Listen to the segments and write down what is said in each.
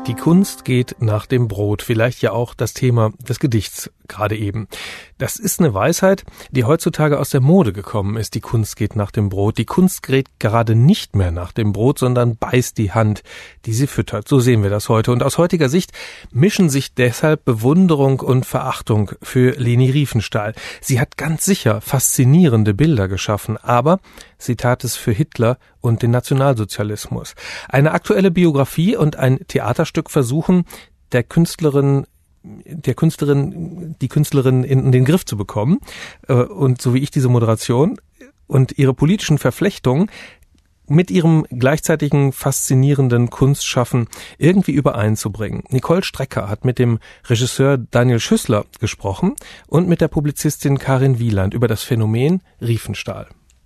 Die Kunst geht nach dem Brot. Vielleicht ja auch das Thema des Gedichts gerade eben. Das ist eine Weisheit, die heutzutage aus der Mode gekommen ist. Die Kunst geht nach dem Brot. Die Kunst geht gerade nicht mehr nach dem Brot, sondern beißt die Hand, die sie füttert. So sehen wir das heute. Und aus heutiger Sicht mischen sich deshalb Bewunderung und Verachtung für Leni Riefenstahl. Sie hat ganz sicher faszinierende Bilder geschaffen, aber sie tat es für Hitler und den Nationalsozialismus. Eine aktuelle Biografie und ein Theaterstück versuchen, die Künstlerin in den Griff zu bekommen. Und so wie ich diese Moderation und ihre politischen Verflechtungen mit ihrem gleichzeitigen faszinierenden Kunstschaffen irgendwie übereinzubringen. Nicole Strecker hat mit dem Regisseur Daniel Schüssler gesprochen und mit der Publizistin Karin Wieland über das Phänomen Riefenstahl.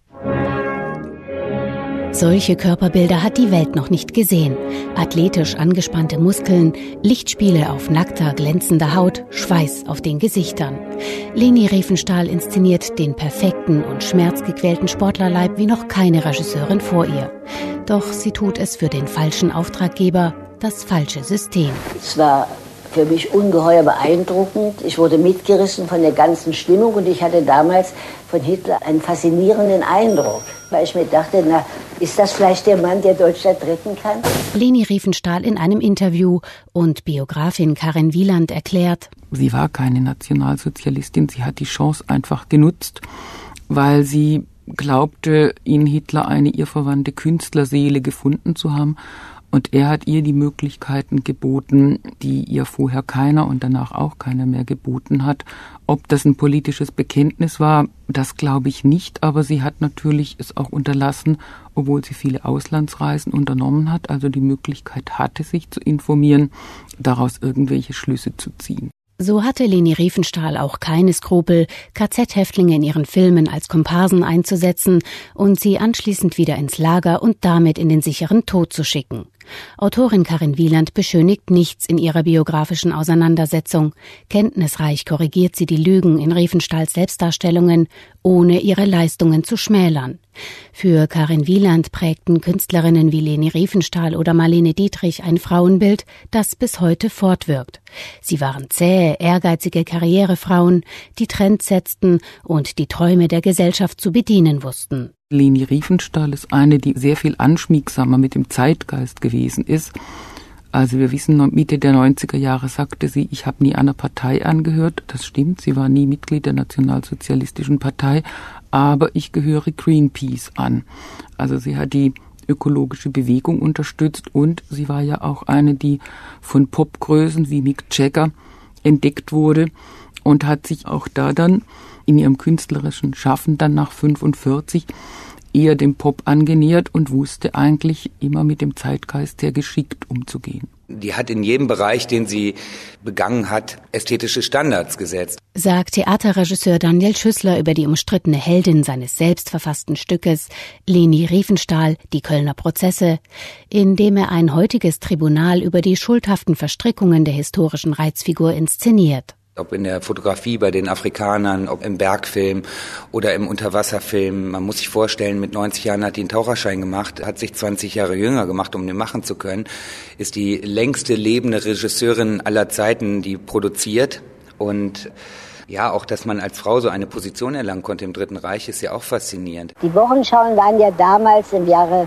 Solche Körperbilder hat die Welt noch nicht gesehen. Athletisch angespannte Muskeln, Lichtspiele auf nackter, glänzender Haut, Schweiß auf den Gesichtern. Leni Riefenstahl inszeniert den perfekten und schmerzgequälten Sportlerleib wie noch keine Regisseurin vor ihr. Doch sie tut es für den falschen Auftraggeber, das falsche System. Es war für mich ungeheuer beeindruckend. Ich wurde mitgerissen von der ganzen Stimmung und ich hatte damals von Hitler einen faszinierenden Eindruck, weil ich mir dachte, na, ist das vielleicht der Mann, der Deutschland retten kann? Leni Riefenstahl in einem Interview und Biografin Karin Wieland erklärt: Sie war keine Nationalsozialistin, sie hat die Chance einfach genutzt, weil sie glaubte, in Hitler eine ihr verwandte Künstlerseele gefunden zu haben. Und er hat ihr die Möglichkeiten geboten, die ihr vorher keiner und danach auch keiner mehr geboten hat. Ob das ein politisches Bekenntnis war, das glaube ich nicht. Aber sie hat natürlich es auch unterlassen, obwohl sie viele Auslandsreisen unternommen hat, also die Möglichkeit hatte, sich zu informieren, daraus irgendwelche Schlüsse zu ziehen. So hatte Leni Riefenstahl auch keine Skrupel, KZ-Häftlinge in ihren Filmen als Komparsen einzusetzen und sie anschließend wieder ins Lager und damit in den sicheren Tod zu schicken. Autorin Karin Wieland beschönigt nichts in ihrer biografischen Auseinandersetzung. Kenntnisreich korrigiert sie die Lügen in Riefenstahls Selbstdarstellungen, ohne ihre Leistungen zu schmälern. Für Karin Wieland prägten Künstlerinnen wie Leni Riefenstahl oder Marlene Dietrich ein Frauenbild, das bis heute fortwirkt. Sie waren zähe, ehrgeizige Karrierefrauen, die Trends setzten und die Träume der Gesellschaft zu bedienen wussten. Leni Riefenstahl ist eine, die sehr viel anschmiegsamer mit dem Zeitgeist gewesen ist. Also wir wissen, Mitte der 90er Jahre sagte sie, ich habe nie einer Partei angehört. Das stimmt, sie war nie Mitglied der Nationalsozialistischen Partei, aber ich gehöre Greenpeace an. Also sie hat die ökologische Bewegung unterstützt und sie war ja auch eine, die von Popgrößen wie Mick Jagger entdeckt wurde und hat sich auch da dann in ihrem künstlerischen Schaffen dann nach 45 eher dem Pop angenähert und wusste eigentlich immer mit dem Zeitgeist sehr geschickt umzugehen. Die hat in jedem Bereich, den sie begangen hat, ästhetische Standards gesetzt. Sagt Theaterregisseur Daniel Schüssler über die umstrittene Heldin seines selbstverfassten Stückes Leni Riefenstahl, die Kölner Prozesse, in dem er ein heutiges Tribunal über die schuldhaften Verstrickungen der historischen Reizfigur inszeniert. Ob in der Fotografie bei den Afrikanern, ob im Bergfilm oder im Unterwasserfilm. Man muss sich vorstellen, mit 90 Jahren hat die einen Taucherschein gemacht, hat sich 20 Jahre jünger gemacht, um den machen zu können. Ist die längste lebende Regisseurin aller Zeiten, die produziert. Und ja, auch, dass man als Frau so eine Position erlangen konnte im Dritten Reich, ist ja auch faszinierend. Die Wochenschauen waren ja damals im Jahre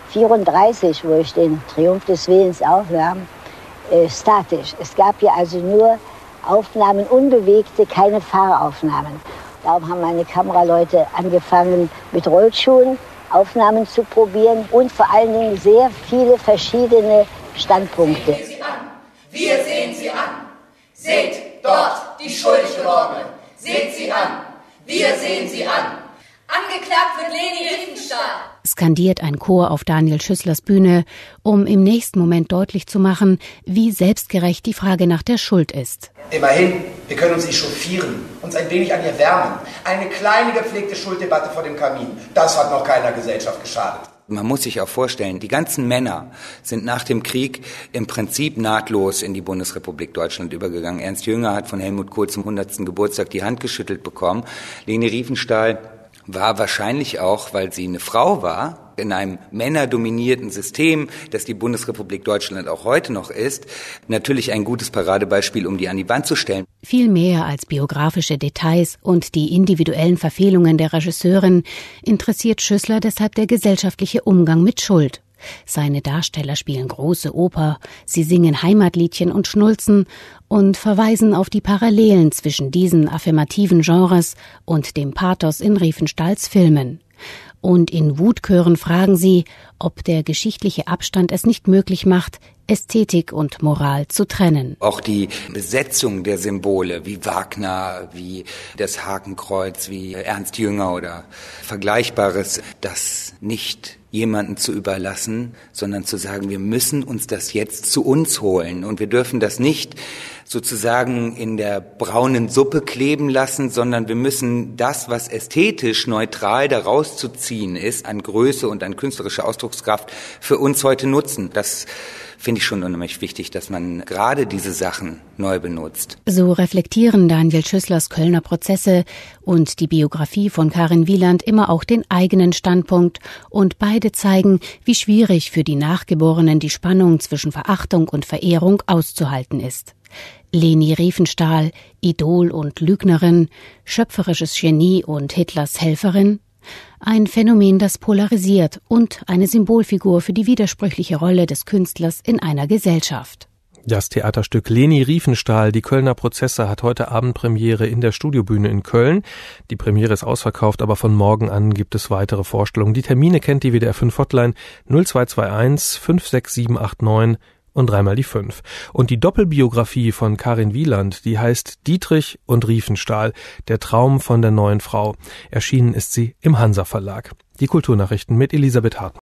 34, wo ich den Triumph des Willens aufnahm, statisch. Es gab ja also nur Aufnahmen, unbewegte, keine Fahraufnahmen. Darum haben meine Kameraleute angefangen, mit Rollschuhen Aufnahmen zu probieren und vor allen Dingen sehr viele verschiedene Standpunkte. Sehen Sie an. Wir sehen Sie an. Seht dort die schuldig gewordenen. Seht sie an. Wir sehen sie an. Angeklagt wird Leni Riefenstahl. Skandiert ein Chor auf Daniel Schüsslers Bühne, um im nächsten Moment deutlich zu machen, wie selbstgerecht die Frage nach der Schuld ist. Immerhin, wir können uns echauffieren, uns ein wenig an ihr wärmen. Eine kleine gepflegte Schulddebatte vor dem Kamin, das hat noch keiner Gesellschaft geschadet. Man muss sich auch vorstellen, die ganzen Männer sind nach dem Krieg im Prinzip nahtlos in die Bundesrepublik Deutschland übergegangen. Ernst Jünger hat von Helmut Kohl zum 100. Geburtstag die Hand geschüttelt bekommen. Leni Riefenstahl war wahrscheinlich auch, weil sie eine Frau war, In einem männerdominierten System, das die Bundesrepublik Deutschland auch heute noch ist, natürlich ein gutes Paradebeispiel, um die an die Wand zu stellen. Viel mehr als biografische Details und die individuellen Verfehlungen der Regisseurin interessiert Schüssler deshalb der gesellschaftliche Umgang mit Schuld. Seine Darsteller spielen große Oper, sie singen Heimatliedchen und Schnulzen und verweisen auf die Parallelen zwischen diesen affirmativen Genres und dem Pathos in Riefenstahls Filmen. Und in Wutchören fragen sie, ob der geschichtliche Abstand es nicht möglich macht, Ästhetik und Moral zu trennen. Auch die Besetzung der Symbole, wie Wagner, wie das Hakenkreuz, wie Ernst Jünger oder Vergleichbares, das nicht jemanden zu überlassen, sondern zu sagen, wir müssen uns das jetzt zu uns holen und wir dürfen das nicht sozusagen in der braunen Suppe kleben lassen, sondern wir müssen das, was ästhetisch neutral daraus zu ziehen ist, an Größe und an künstlerischer Ausdruckskraft für uns heute nutzen. Das finde ich schon unheimlich wichtig, dass man gerade diese Sachen neu benutzt. So reflektieren Daniel Schüsslers Kölner Prozesse und die Biografie von Karin Wieland immer auch den eigenen Standpunkt und beide zeigen, wie schwierig für die Nachgeborenen die Spannung zwischen Verachtung und Verehrung auszuhalten ist. Leni Riefenstahl, Idol und Lügnerin, schöpferisches Genie und Hitlers Helferin? Ein Phänomen, das polarisiert und eine Symbolfigur für die widersprüchliche Rolle des Künstlers in einer Gesellschaft. Das Theaterstück Leni Riefenstahl, die Kölner Prozesse, hat heute Abend Premiere in der Studiobühne in Köln. Die Premiere ist ausverkauft, aber von morgen an gibt es weitere Vorstellungen. Die Termine kennt die WDR 5 Hotline 0221 56789 und dreimal die 5. Und die Doppelbiografie von Karin Wieland, die heißt Dietrich und Riefenstahl, der Traum von der neuen Frau. Erschienen ist sie im Hansa Verlag. Die Kulturnachrichten mit Elisabeth Hartmann.